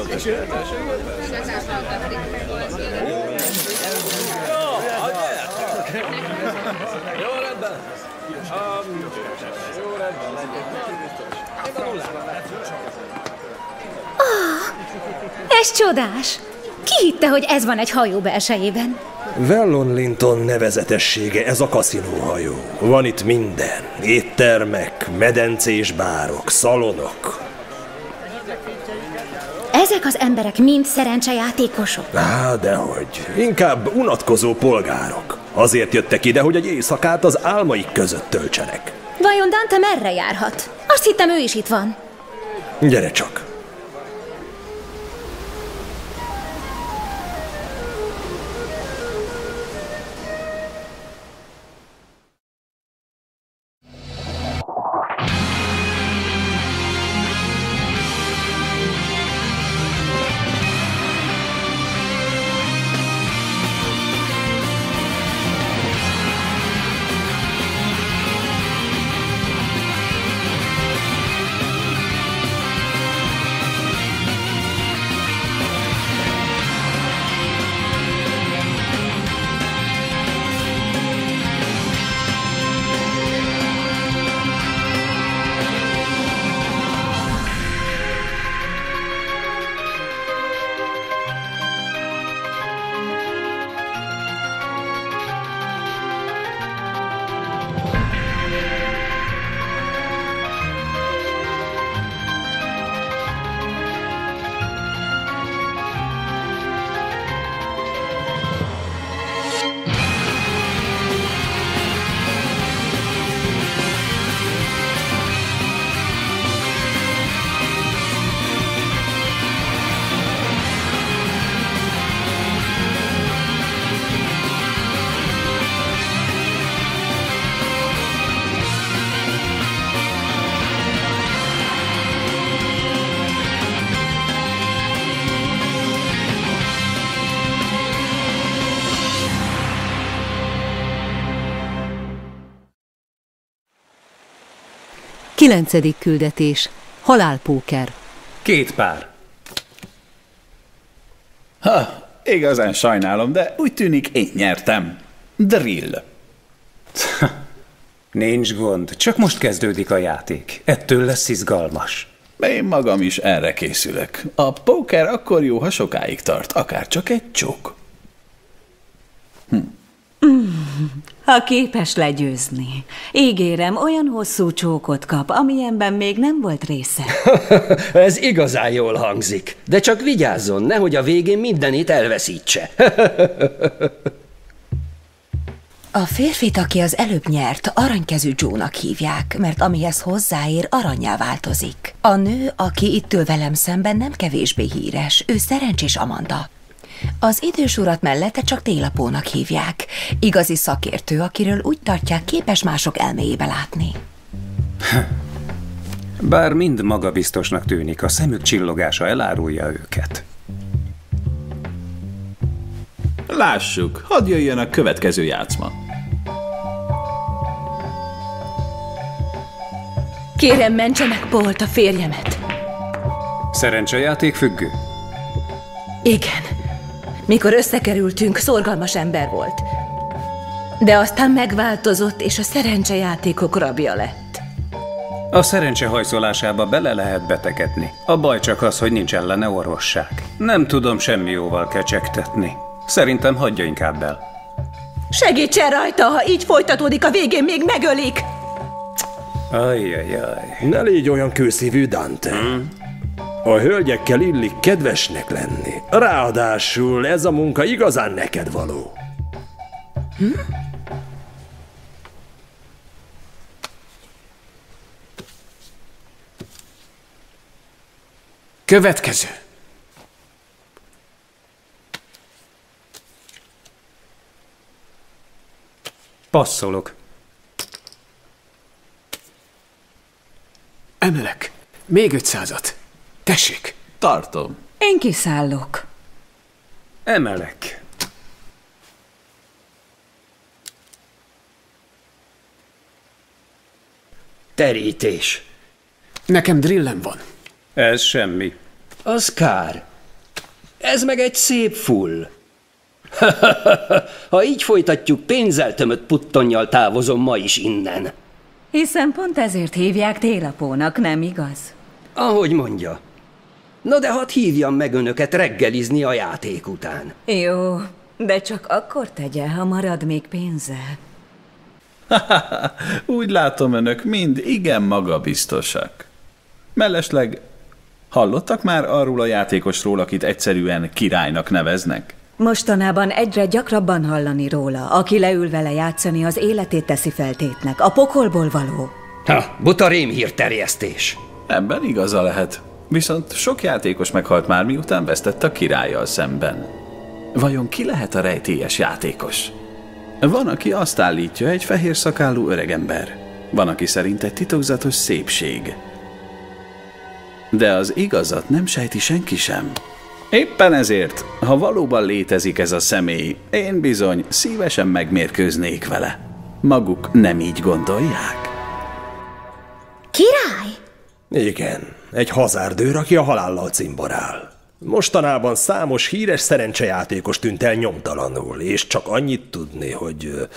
Jó rendben. Jó rendben. Ez csodás! Ki hitte, hogy ez van egy hajó belsejében? Vellon Linton nevezetessége ez a kaszinóhajó. Van itt minden. Éttermek, medencés bárok, szalonok. Ezek az emberek mind szerencsejátékosok. Dehogy. Inkább unatkozó polgárok. Azért jöttek ide, hogy egy éjszakát az álmaik között töltsenek. Vajon Dante merre járhat? Azt hittem, ő is itt van. Gyere csak. Kilencedik küldetés. Halálpóker. 2 pár. Igazán sajnálom, de úgy tűnik én nyertem. Drill. Nincs gond, csak most kezdődik a játék. Ettől lesz izgalmas. Én magam is erre készülök. A póker akkor jó, ha sokáig tart, akár csak egy csók. Ha képes legyőzni. Ígérem, olyan hosszú csókot kap, amilyenben még nem volt része. Ez igazán jól hangzik. De csak vigyázzon, nehogy a végén mindenit elveszítse. A férfit, aki az előbb nyert, Aranykezű Joe-nak hívják, mert amihez hozzáér, arannyá változik. A nő, aki itt ül velem szemben, nem kevésbé híres, ő Szerencsés Amanda. Az idős urat mellette csak Télapónak hívják. Igazi szakértő, akiről úgy tartják, képes mások elméjébe látni. Bár mind magabiztosnak tűnik, a szemük csillogása elárulja őket. Lássuk, hadd jöjjön a következő játszma. Kérem, mentse meg Pault, a férjemet. Szerencsejáték függő? Igen. Mikor összekerültünk, szorgalmas ember volt. De aztán megváltozott, és a szerencsejátékok rabja lett. A szerencse hajszolásába bele lehet betegedni. A baj csak az, hogy nincs ellene orvosság. Nem tudom semmi jóval kecsegtetni. Szerintem hagyja inkább el. Segítsen rajta, ha így folytatódik, a végén még megölik! Ajjajjaj. Ne légy olyan kőszívű, Dante. A hölgyekkel illik kedvesnek lenni. Ráadásul ez a munka igazán neked való. Következő. Passzolok. Emelek. Még 500-at. Tessék. Tartom. Én kiszállok. Emelek. Terítés. Nekem drillem van. Ez semmi. Az kár. Ez meg egy szép full. Ha így folytatjuk, pénzzel tömött puttonnyal távozom ma is innen. Hiszen pont ezért hívják télapónak, nem igaz? Ahogy mondja. Na de hadd hívjam meg önöket reggelizni a játék után. Jó, de csak akkor tegye, ha marad még pénze. Úgy látom, önök mind igen magabiztosak. Mellesleg hallottak már arról a játékosról, akit egyszerűen királynak neveznek? Mostanában egyre gyakrabban hallani róla, aki leül vele játszani, az életét teszi feltétnek, a pokolból való. Buta rémhírterjesztés. Ebben igaza lehet. Viszont sok játékos meghalt már, miután vesztett a királlyal szemben. Vajon ki lehet a rejtélyes játékos? Van, aki azt állítja, egy fehér szakálú öregember. Van, aki szerint egy titokzatos szépség. De az igazat nem sejti senki sem. Éppen ezért, ha valóban létezik ez a személy, én bizony szívesen megmérkőznék vele. Maguk nem így gondolják? Király? Igen, egy hazárdőr, aki a halállal cimborál. Mostanában számos híres szerencsejátékos tűnt el nyomtalanul, és csak annyit tudni, hogy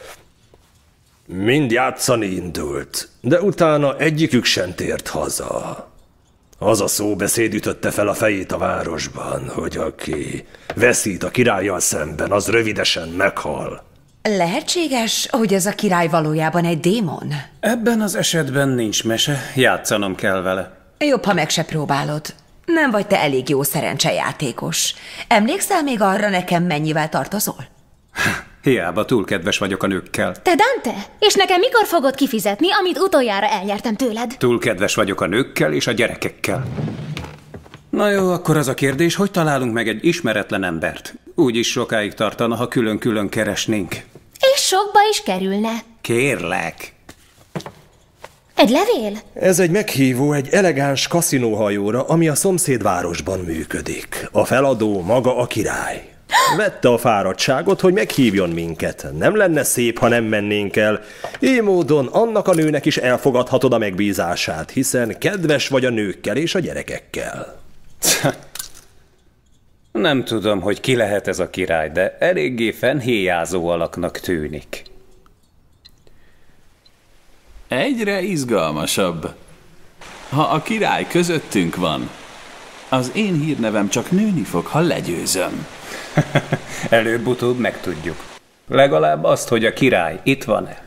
mind játszani indult, de utána egyikük sem tért haza. Az a szóbeszéd ütötte fel a fejét a városban, hogy aki veszít a királlyal szemben, az rövidesen meghal. Lehetséges, hogy ez a király valójában egy démon? Ebben az esetben nincs mese, játszanom kell vele. Jobb, ha meg se próbálod. Nem vagy te elég jó szerencsejátékos. Emlékszel még arra, nekem mennyivel tartozol? Hiába túl kedves vagyok a nőkkel. Te Dante? És nekem mikor fogod kifizetni, amit utoljára elnyertem tőled? Túl kedves vagyok a nőkkel és a gyerekekkel. Na jó, akkor az a kérdés, hogy találunk meg egy ismeretlen embert? Úgyis sokáig tartana, ha külön-külön keresnénk. És sokba is kerülne. Kérlek. Egy levél? Ez egy meghívó egy elegáns kaszinóhajóra, ami a szomszédvárosban működik. A feladó maga a király. Vette a fáradtságot, hogy meghívjon minket. Nem lenne szép, ha nem mennénk el. Így módon annak a nőnek is elfogadhatod a megbízását, hiszen kedves vagy a nőkkel és a gyerekekkel. Nem tudom, hogy ki lehet ez a király, de eléggé fennhéjázó alaknak tűnik. Egyre izgalmasabb. Ha a király közöttünk van, az én hírnevem csak nőni fog, ha legyőzöm. Előbb-utóbb megtudjuk. Legalább azt, hogy a király itt van-e.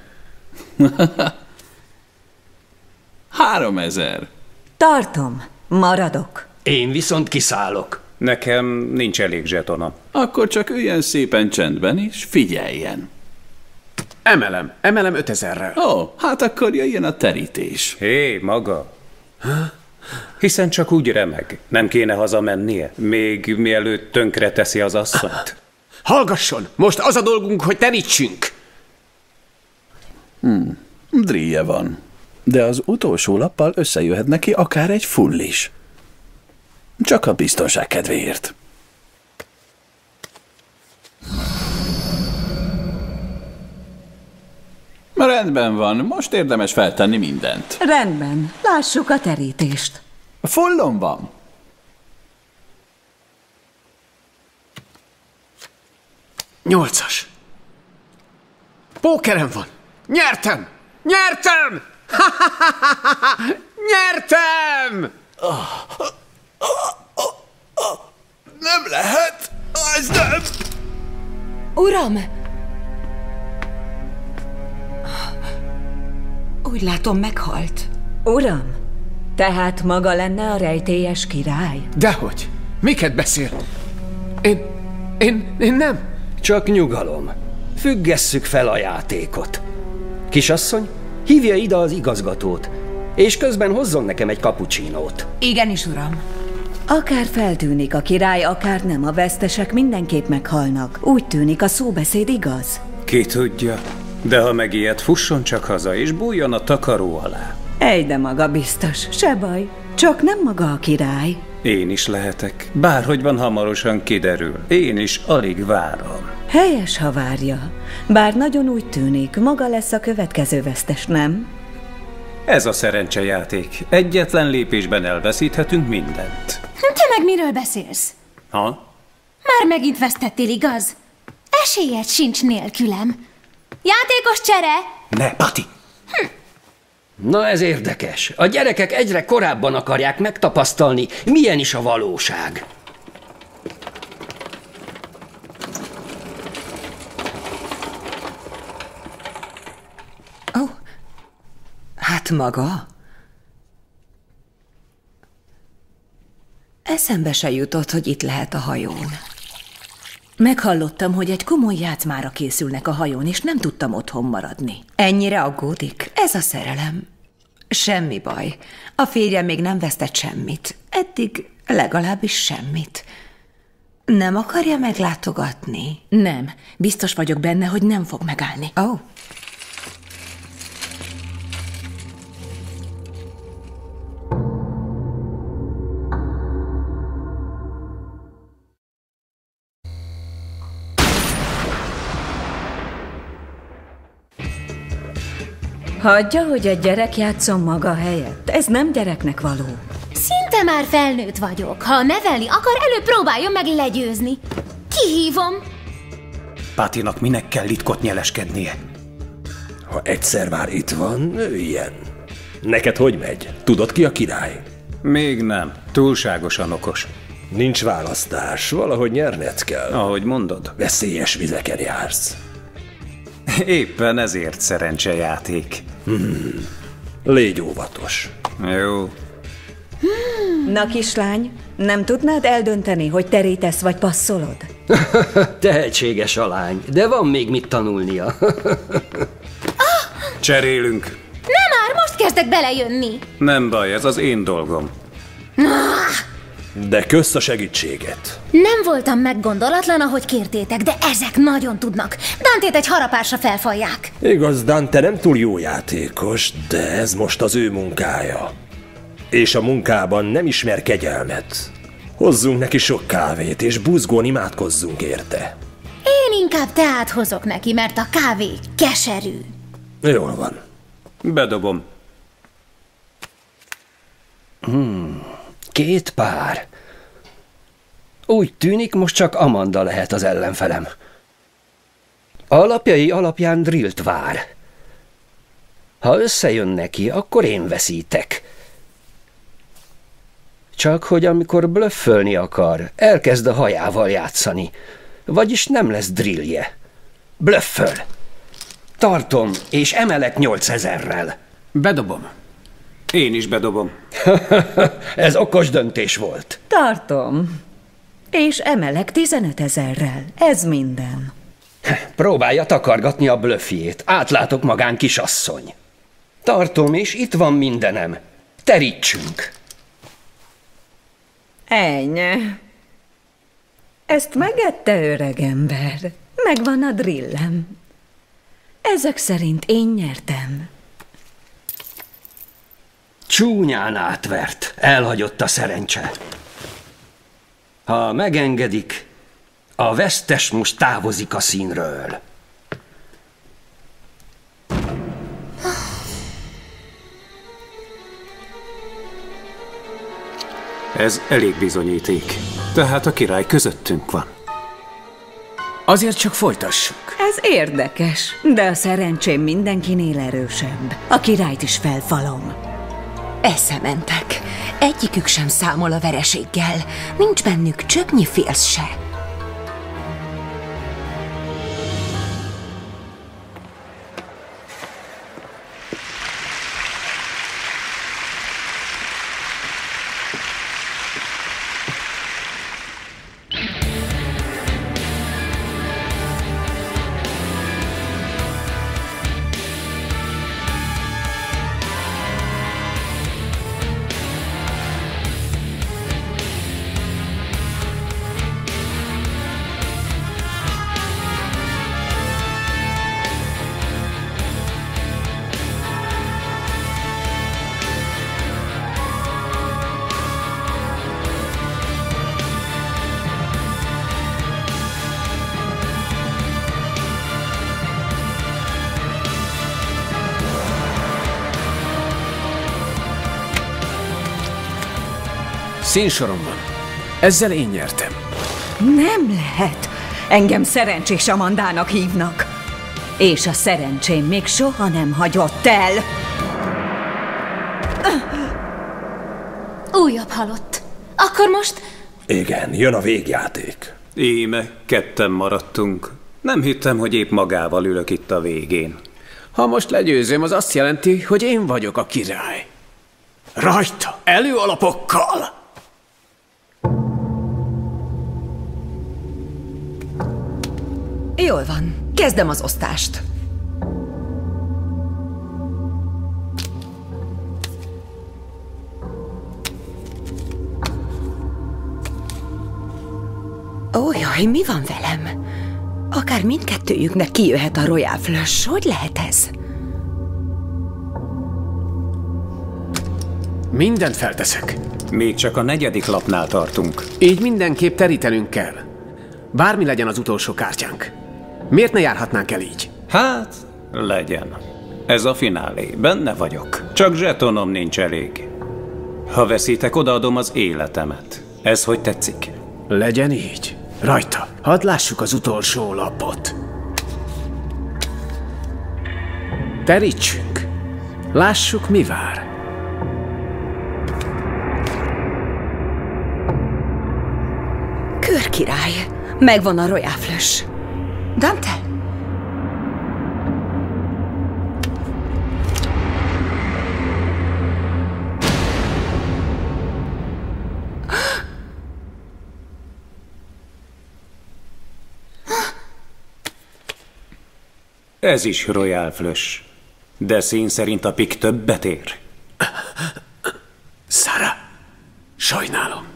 3000. Tartom, maradok. Én viszont kiszállok. Nekem nincs elég zsetonom. Akkor csak üljön szépen csendben és figyeljen. Emelem 5000-rel. Ó, hát akkor jöjjön a terítés. Hé, maga. Hiszen csak úgy remeg. Nem kéne hazamennie, még mielőtt tönkre teszi az asszonyt. Hallgasson! Most az a dolgunk, hogy terítsünk! Dríje van. De az utolsó lappal összejöhet neki akár egy full is. Csak a biztonság kedvéért. Rendben van, most érdemes feltenni mindent. Rendben, lássuk a terítést. Fullon van. Nyolcas. Pókerem van. Nyertem! Nyertem! Nyertem! Nem lehet! Ez nem! Uram! Úgy látom, meghalt. Uram, tehát maga lenne a rejtélyes király? Dehogy? Miket beszél? Én nem. Csak nyugalom. Függesszük fel a játékot. Kisasszony, hívja ide az igazgatót, és közben hozzon nekem egy cappuccinót. Igenis, uram. Akár feltűnik a király, akár nem, a vesztesek mindenképp meghalnak. Úgy tűnik, a szóbeszéd igaz. Ki tudja, de ha megijed, fusson csak haza, és bújjon a takaró alá. Ejde maga biztos, se baj. Csak nem maga a király. Én is lehetek. Bárhogy van, hamarosan kiderül. Én is alig várom. Helyes, ha várja. Bár nagyon úgy tűnik, maga lesz a következő vesztes, nem? Ez a szerencsejáték. Egyetlen lépésben elveszíthetünk mindent. Te meg miről beszélsz? Ha? Már megint vesztettél, igaz? Esélyed sincs nélkülem. Játékos csere! Ne, Pati! Na ez érdekes. A gyerekek egyre korábban akarják megtapasztalni, milyen is a valóság. Ó, hát maga? Eszembe se jutott, hogy itt lehet a hajón. Meghallottam, hogy egy komoly játszmára készülnek a hajón, és nem tudtam otthon maradni. Ennyire aggódik? Ez a szerelem. Semmi baj. A férjem még nem vesztett semmit. Eddig legalábbis semmit. Nem akarja meglátogatni? Nem. Biztos vagyok benne, hogy nem fog megállni. Ó. Hagyja, hogy egy gyerek játszon maga helyett. Ez nem gyereknek való. Szinte már felnőtt vagyok. Ha nevelni akar, előbb próbáljon meg legyőzni. Kihívom. Patinak minek kell itt kotnyeleskednie? Ha egyszer már itt van, ő ilyen. Neked hogy megy? Tudod, ki a király? Még nem. Túlságosan okos. Nincs választás, valahogy nyerned kell. Ahogy mondod. Veszélyes vizeken jársz. Éppen ezért szerencsejáték. Légy óvatos. Jó. Na kislány, nem tudnád eldönteni, hogy terítesz vagy passzolod? Tehetséges a lány, de van még mit tanulnia. Cserélünk. Nem már, most kezdek belejönni. Nem baj, ez az én dolgom. De kösz a segítséget. Nem voltam meggondolatlan, ahogy kértétek, de ezek nagyon tudnak. Dantét egy harapásra felfalják. Igaz, Dante nem túl jó játékos, de ez most az ő munkája. És a munkában nem ismer kegyelmet. Hozzunk neki sok kávét, és buzgón imádkozzunk érte. Én inkább teát hozok neki, mert a kávé keserű. Jól van. Bedobom. 2 pár. Úgy tűnik, most csak Amanda lehet az ellenfelem. Alapjai alapján Drillt vár. Ha összejön neki, akkor én veszítek. Csak hogy amikor blöffölni akar, elkezd a hajával játszani. Vagyis nem lesz drillje. Blöfföl. Tartom, és emelek 8000-rel. Bedobom. Én is bedobom. Ez okos döntés volt. Tartom. És emelek 15 000-rel. Ez minden. Próbálja takargatni a blöffjét. Átlátok magán, kisasszony. Tartom, és itt van mindenem. Terítsünk. Ennyi. Ezt megette, öregember. Megvan a drillem. Ezek szerint én nyertem. Csúnyán átvert. Elhagyott a szerencse. Ha megengedik, a vesztes most távozik a színről. Ez elég bizonyíték. Tehát a király közöttünk van. Azért csak folytassuk. Ez érdekes, de a szerencsém mindenkinél erősebb. A királyt is felfalom. Eszementek. Egyikük sem számol a vereséggel. Nincs bennük csöpnyi félsz se. Színsorom van. Ezzel én nyertem. Nem lehet. Engem Szerencsés Amandának hívnak. És a szerencsém még soha nem hagyott el. Újabb halott. Akkor most... Igen, jön a végjáték. Íme, ketten maradtunk. Nem hittem, hogy épp magával ülök itt a végén. Ha most legyőzöm, az azt jelenti, hogy én vagyok a király. Rajta, előalapokkal! Jól van, kezdem az osztást. Ó, jaj, mi van velem? Akár mindkettőjüknek kijöhet a Royal Flush. Hogy lehet ez? Mindent felteszek. Még csak a 4. lapnál tartunk. Így mindenképp terítenünk kell. Bármi legyen az utolsó kártyánk. Miért ne járhatnánk el így? Hát, legyen. Ez a finálé. Benne vagyok. Csak zsetonom nincs elég. Ha veszítek, odaadom az életemet. Ez hogy tetszik? Legyen így. Rajta. Hadd lássuk az utolsó lapot. Terítsünk. Lássuk, mi vár. Körkirály. Megvan a Royal Flush. Dante? Ez is Royal Flush. De szín szerint a pik többet ér. Sarah, sajnálom.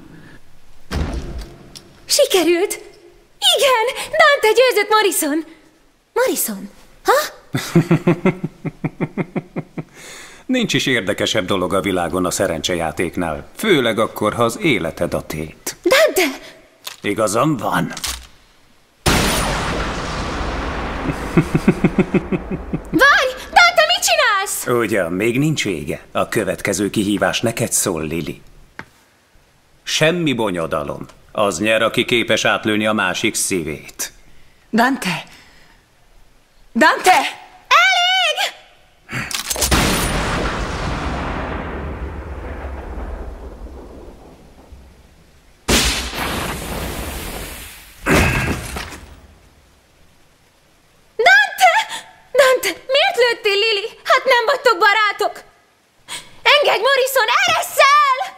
Sikerült! Igen! Dante győzött Morrison! Morrison? Ha? Nincs is érdekesebb dolog a világon a szerencsejátéknál. Főleg akkor, ha az életed a tét. Dante! Igazam van. Várj! Dante, mit csinálsz? Ugyan, még nincs vége. A következő kihívás neked szól, Lily. Semmi bonyodalom. Az nyer, aki képes átlőni a másik szívét. Dante! Dante! Elég! Dante, miért lőttél, Lily? Hát nem vagytok barátok! Engedj, Morrison, eresszel!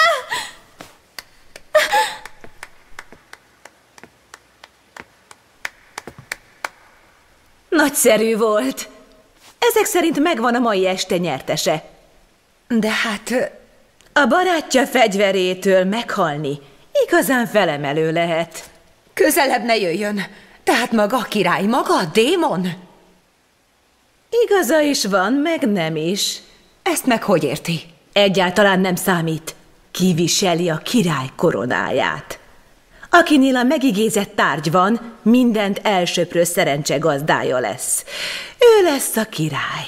Nagyszerű volt. Ezek szerint megvan a mai este nyertese. De hát... A barátja fegyverétől meghalni igazán felemelő lehet. Közelebb ne jöjjön. Tehát maga a király, maga a démon? Igaza is van, meg nem is. Ezt meg hogy érti? Egyáltalán nem számít. Kiviseli a király koronáját. Akinél a megigézett tárgy van, mindent elsöprő szerencse gazdája lesz. Ő lesz a király.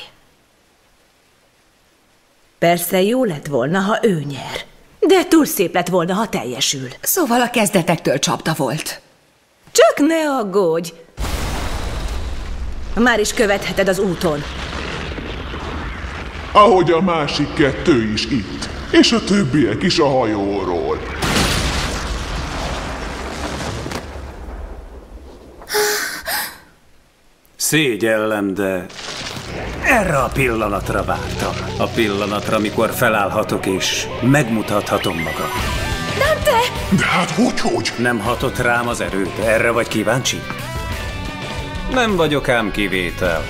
Persze jó lett volna, ha ő nyer. De túl szép lett volna, ha teljesül. Szóval a kezdetektől csapda volt. Csak ne aggódj! Már is követheted az úton. Ahogy a másik kettő is itt, és a többiek is a hajóról. Szégyellem, de erre a pillanatra vártam. A pillanatra, amikor felállhatok és megmutathatom magam. Dante! De hát hogy? Nem hatott rám az erőt, erre vagy kíváncsi? Nem vagyok ám kivétel.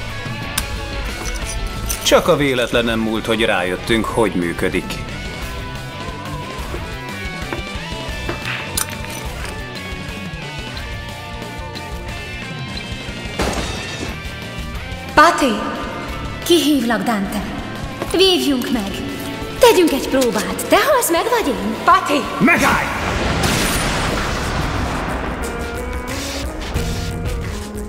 Csak a véletlenem múlt, hogy rájöttünk, hogy működik. Pati! Kihívlak, Dante. Vívjunk meg. Tegyünk egy próbát. Te halsz meg, vagy én? Pati! Megállj!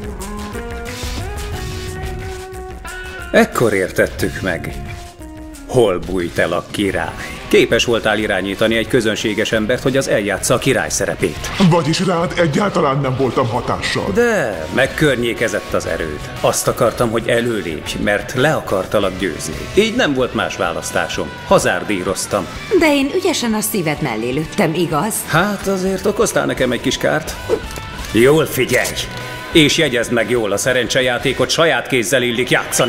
Ekkor értettük meg. Hol bújt el a király? Képes voltál irányítani egy közönséges embert, hogy az eljátsza a király szerepét. Vagyis rád egyáltalán nem voltam hatással. De megkörnyékezett az erőd. Azt akartam, hogy előlépj, mert le akartalak győzni. Így nem volt más választásom. Hazárdíroztam. De én ügyesen a szíved mellé lőttem, igaz? Hát azért okoztál nekem egy kis kárt. Jól figyelj! És jegyezd meg jól, a szerencsejátékot saját kézzel illik játszani.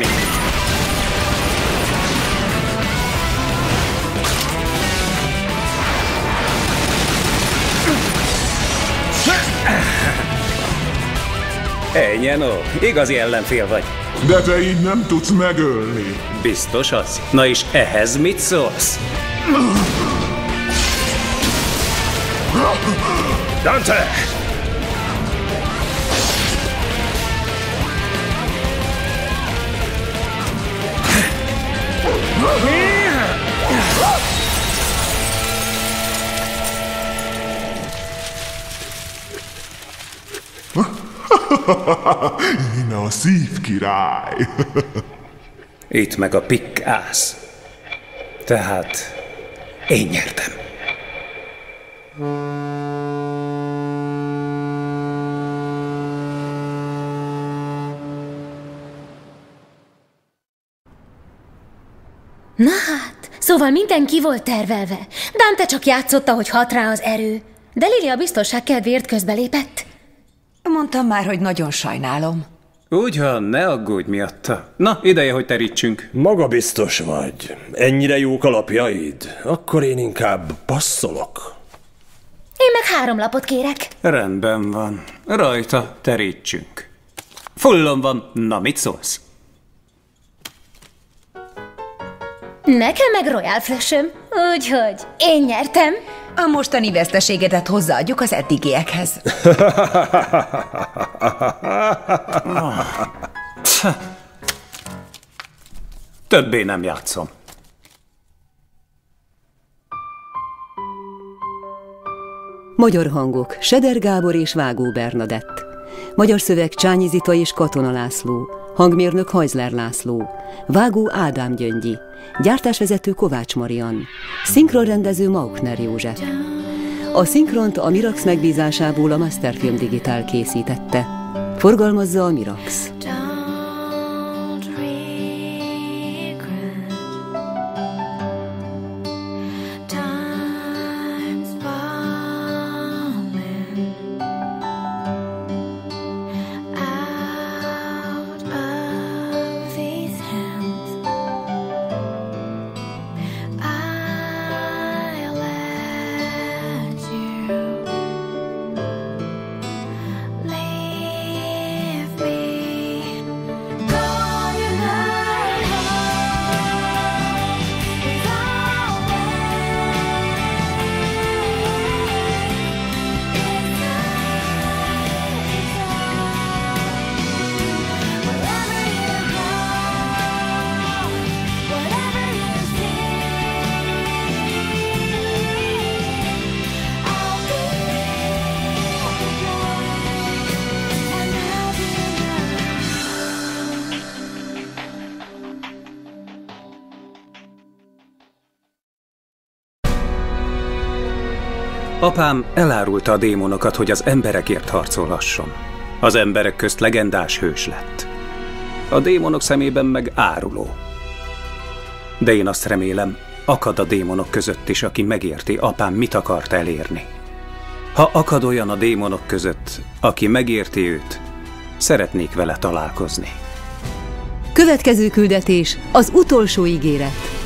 Ennyi, no, igazi ellenfél vagy. De te így nem tudsz megölni. Biztos az? Na és ehhez mit szólsz? Dante! Én a szívkirály. Itt meg a pikk-ász. Tehát én nyertem. Na hát, szóval minden ki volt tervelve. Dante csak játszotta, hogy hat rá az erő. De Lily a biztonság kedvéért közbelépett. Mondtam már, hogy nagyon sajnálom. Ugyan, ne aggódj miatta. Na, ideje, hogy terítsünk. Magabiztos vagy. Ennyire jók a lapjaid? Akkor én inkább passzolok. Én meg 3 lapot kérek. Rendben van. Rajta terítsünk. Fullon van. Na, mit szólsz? Nekem meg Royal Flush-öm, úgyhogy én nyertem. A mostani veszteségedet hozzáadjuk az eddigiekhez. Többé nem játszom. Magyar hangok: Seder Gábor és Vágó Bernadett. Magyar szöveg: Csányi Zita és Katona László. Hangmérnök: Hajzler László. Vágó: Ádám Gyöngyi. Gyártásvezető: Kovács Marian. Szinkronrendező: Maukner József. A szinkront a Mirax megbízásából a Masterfilm Digital készítette. Forgalmazza a Mirax. Apám elárulta a démonokat, hogy az emberekért harcolhasson. Az emberek közt legendás hős lett. A démonok szemében meg áruló. De én azt remélem, akad a démonok között is, aki megérti, apám mit akart elérni. Ha akad olyan a démonok között, aki megérti őt, szeretnék vele találkozni. Következő küldetés: az utolsó ígéret.